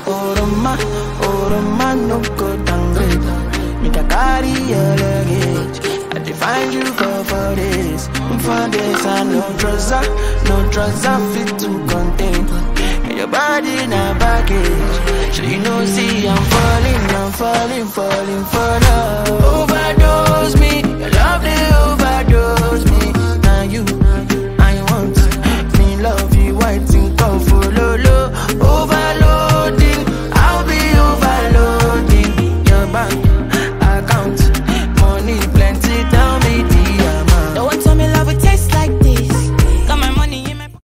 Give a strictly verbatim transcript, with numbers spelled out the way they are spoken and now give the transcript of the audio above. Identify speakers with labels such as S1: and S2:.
S1: Oroma, Oroma, no go downgrade. Make a carry your luggage. I define you for for this. For this, I no trouser, no trouser fit to contain. And your body na baggage. So you know, see, I'm falling, I'm falling, falling for love. Overdose.